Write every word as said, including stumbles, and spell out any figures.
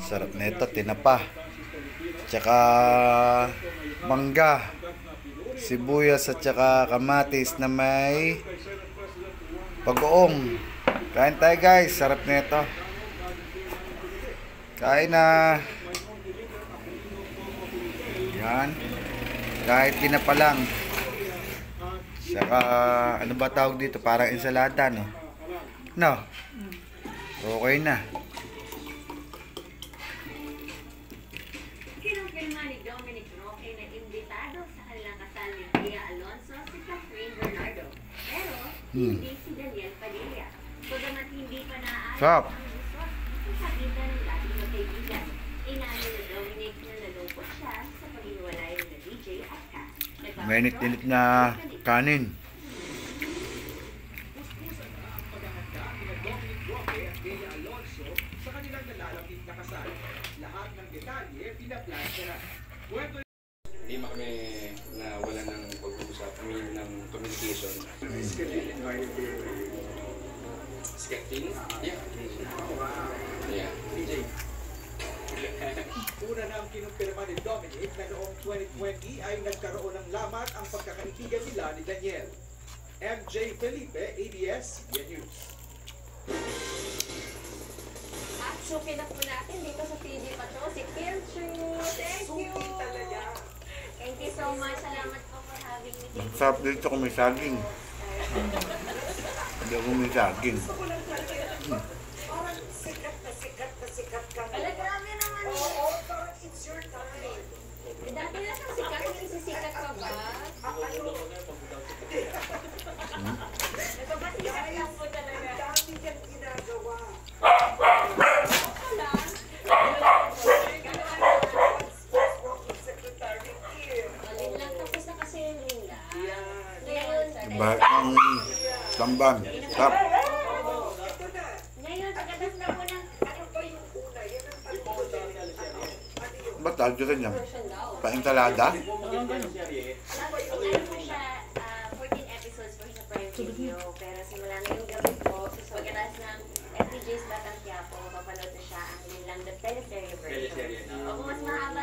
Sarap nito, tinapa. Tsaka mangga, sibuyas at tsaka kamatis na may pag-uong. Kain tayo guys, sarap nito. Kain na. Yan. Kahit tinapa lang. Saka ano ba tawag dito? Parang ensalada, no? No? Okay na. Kinumpirma ni Dominic Roque na imbitado sa kanilang kasal ni Pia Alonso si Catherine Bernardo. Pero hindi si Daniel Padilla. Bagamat hindi pa naaayon Stop. ang gusto sa pagitan ng dating magkaibigan. Inaano na Dominic na nalungkot siya sa pag-iwalay ng D J at Kat. Mainit-init na kanin. Hindi pa kami nawala ng pag-uusap, I mean, ng communication. Skepting? Yeah. Yeah. D J. Una na ang kinumpirma ni Dominic na noong twenty twenty ay nagkaroon ng lamat ang pagkakaibigan nila ni Daniel. M J Felipe, A B S, Yan News. At suki na po natin dito sa T V pa to, si Piltree. Thank you! Thank you so much. Salamat po for having me. Sarap dito kung may saging. Hindi ako may saging. Parang sikat na sikat na sikat ka. Wala, grabe naman yun. Oo, parang it's your time. Dati na siyang sikat, nagsisikat ka ba? Ano? Ito ba sikat lang po talaga? Ang dami niyang ginagawa. Wala. Secretary here. Alin lang, tapos na kasi yung linda. Yan. Ngayon, Bahit ng tamban. Sarap. Ito na. ngayon, pagkatas na po ng Ano ba yung una? Yan ang tanong. Ano yung Ba't tawag dito niya? version daw. Pa-ensalada? Ano po siya, ah, fourteen episodes po siya sa Prime Video, pero simula na yung gabi po, pagkatas ng F P J's Batang Quiapo, mapapanood na siya ang Linlang the Teleserye version. O kung mas mahaba